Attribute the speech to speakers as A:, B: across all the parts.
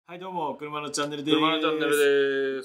A: はいどうも、車のチャンネルです。
B: 車のチャンネルです。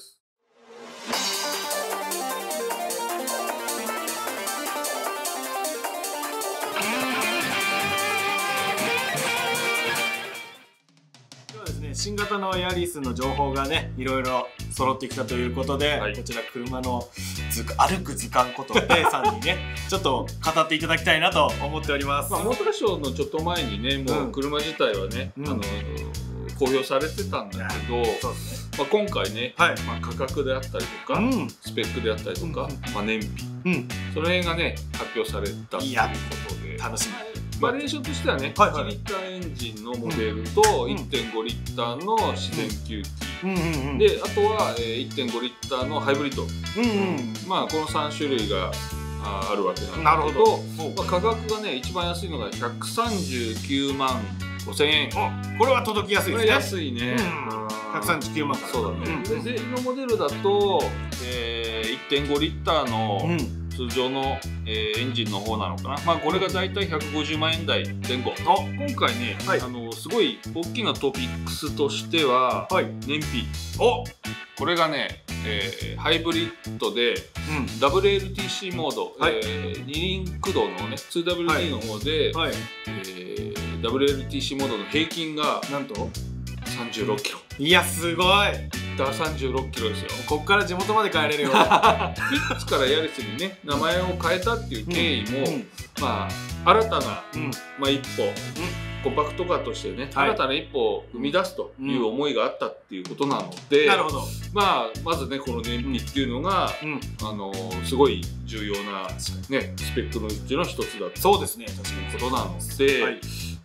A: 今日はですね、新型のヤリスの情報がね、いろいろ揃ってきたということで、はい、こちら車の歩く図鑑こと A さんにね、ちょっと語っていただきたいなと思っております。
B: モーターショーのちょっと前にね、もう車自体はね、公表されてたんだけど、今回ね、価格であったりとか、スペックであったりとか、燃費、その辺がね発表されたということで、
A: 楽しみ。
B: バリエーションとしてはね、1リッターエンジンのモデルと 1.5 リッターの自然吸気で、あとは 1.5 リッターのハイブリッド、この3種類があるわけなんだけど、価格がね一番安いのが139万5000円。
A: これは届きやすいですね。
B: 安いね。
A: 139万から。
B: そうだね。で、全員のモデルだと、1.5 リッターの通常のエンジンの方なのかな。これがだいたい150万円台前後。今回ね、すごい大きなトピックスとしては、燃費。これがね、ハイブリッドで WLTC モード、二輪駆動のね 2WD の方で、WLTC モードの平均がなんと36キロ。
A: いやすごい。
B: 36キロですよ。
A: こっから地元まで帰れるよ。
B: フィッツからヤリスにね名前を変えたっていう経緯も、新たな、一歩、コンパクトカーとしてね、新たな一歩を生み出すという思いがあったっていうことなので、
A: なるほど。
B: まずねこの燃費っていうのが、すごな重要なねスペックのうちの一つだということなので、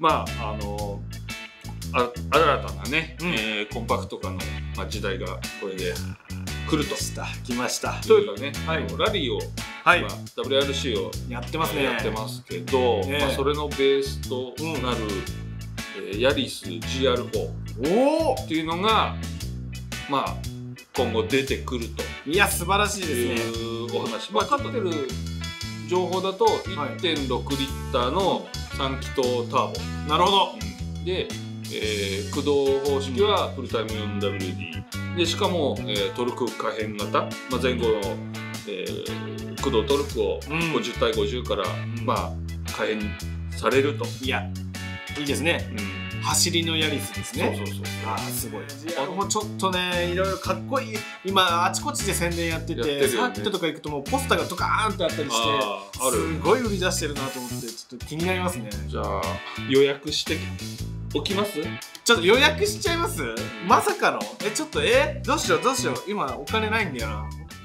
B: 新たなね、コンパクトカーの時代がこれで来ると。
A: 来ました。
B: というかね、ラリーを、WRC を
A: やってますね。
B: やってますけど、それのベースとなる、ヤリス GR4 っていうのが今後出てくると。
A: いや素晴らしいですね。
B: いうお話。分かってる情報だと 1.6 リッターの3気筒ターボ。なるほど。で駆動方式はフルタイム 4WD で、しかも、トルク可変型、前後の、駆動トルクを50対50から、可変されると。
A: いやいいですね。走りのヤリスですね。すごい。もうちょっとね、いろいろかっこいい。今あちこちで宣伝やってて、サーキットとか行くともうポスターがドカーンってあったりして、すごい売り出してるなと思って、ちょっと気になりますね。
B: じゃあ予約しておきます？
A: ちょっと予約しちゃいます？まさかの？ちょっとどうしよう今お金ないんだよな。